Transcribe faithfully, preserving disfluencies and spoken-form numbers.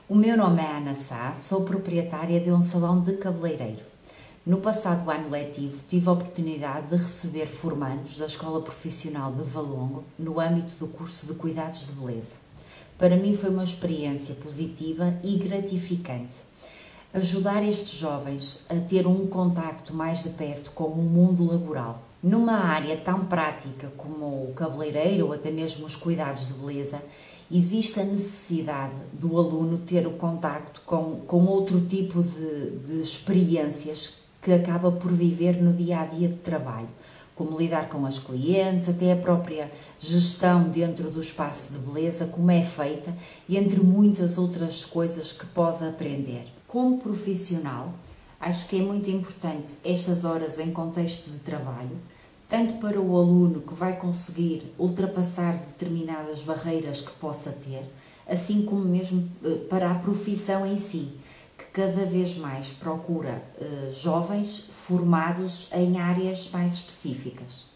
O meu nome é Ana Sá, sou proprietária de um salão de cabeleireiro. No passado ano letivo, tive a oportunidade de receber formandos da Escola Profissional de Valongo no âmbito do curso de Cuidados de Beleza. Para mim foi uma experiência positiva e gratificante. Ajudar estes jovens a ter um contacto mais de perto com o mundo laboral. Numa área tão prática como o cabeleireiro ou até mesmo os cuidados de beleza, existe a necessidade do aluno ter o contacto com, com outro tipo de, de experiências que acaba por viver no dia-a-dia de trabalho, como lidar com as clientes, até a própria gestão dentro do espaço de beleza, como é feita, e entre muitas outras coisas que pode aprender. Como profissional, acho que é muito importante estas horas em contexto de trabalho, tanto para o aluno que vai conseguir ultrapassar determinadas barreiras que possa ter, assim como mesmo para a profissão em si, que cada vez mais procura eh, jovens formados em áreas mais específicas.